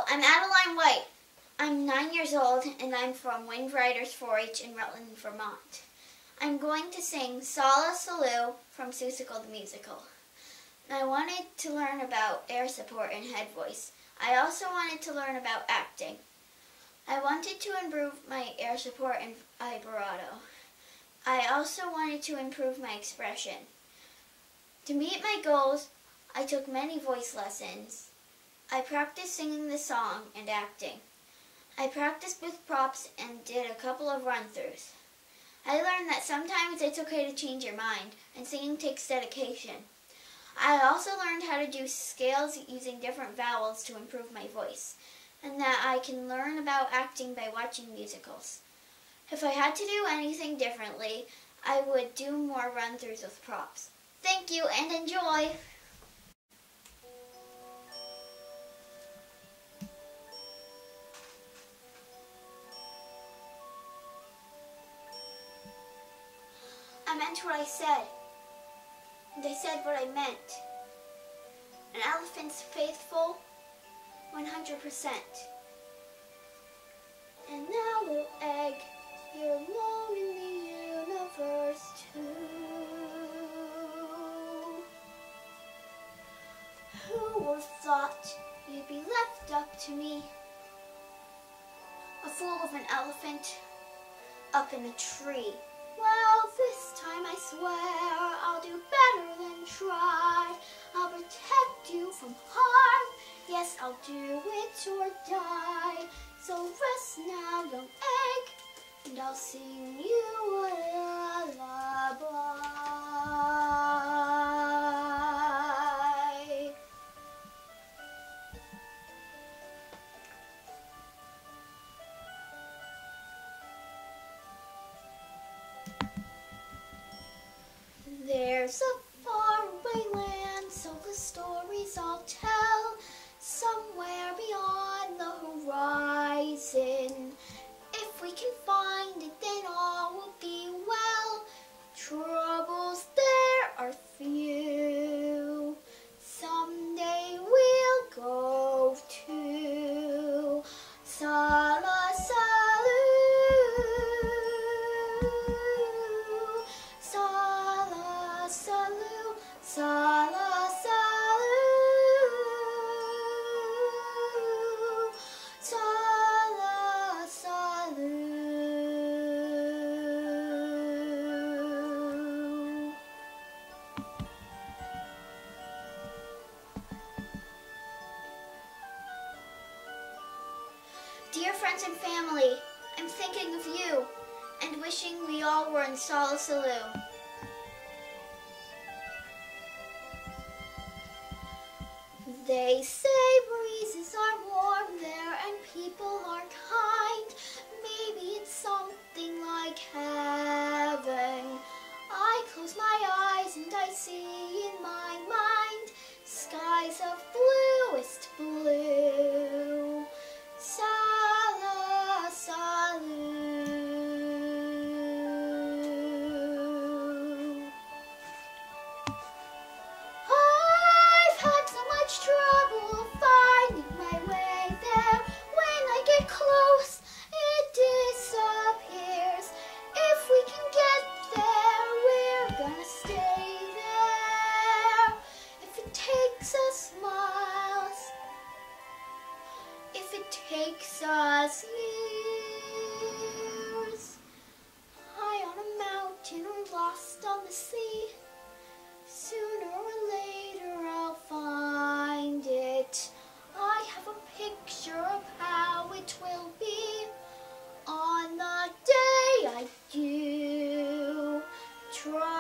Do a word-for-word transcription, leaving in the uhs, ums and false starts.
I'm Adeline White. I'm nine years old and I'm from Wind Riders four H in Rutland, Vermont. I'm going to sing Solla Sollew from Seussical the Musical. I wanted to learn about air support and head voice. I also wanted to learn about acting. I wanted to improve my air support and vibrato. I also wanted to improve my expression. To meet my goals, I took many voice lessons. I practiced singing the song and acting. I practiced with props and did a couple of run-throughs. I learned that sometimes it's okay to change your mind, and singing takes dedication. I also learned how to do scales using different vowels to improve my voice, and that I can learn about acting by watching musicals. If I had to do anything differently, I would do more run-throughs with props. Thank you and enjoy! I meant what I said, and I said what I meant. An elephant's faithful, one hundred percent. And now, little egg, you're alone in the universe too. Who would have thought you'd be left up to me? A fool of an elephant up in a tree. Well, this time I swear I'll do better than try. I'll protect you from harm. Yes, I'll do it or die. So rest now, young egg, and I'll sing you a lullaby. There's a faraway land, so the stories I'll tell, somewhere beyond the horizon. If we can find it, then all will be well. Troubles there are few. Someday we'll go to Solla Sollew. Solla Sollew, Solla Sollew, Solla Sollew. Dear friends and family, I'm thinking of you and wishing we all were in Solla Sollew. They say breezes are warm there and people are kind. Maybe it's something like heaven. I close my eyes and I see in my mind skies of bluest blue. Solla Sollew. Trouble finding my way there. When I get close, it disappears. If we can get there, we're gonna stay there. If it takes us miles, if it takes us years, high on a mountain or lost on the sea, sooner or later I'll find it. I have a picture of how it will be on the day I do try.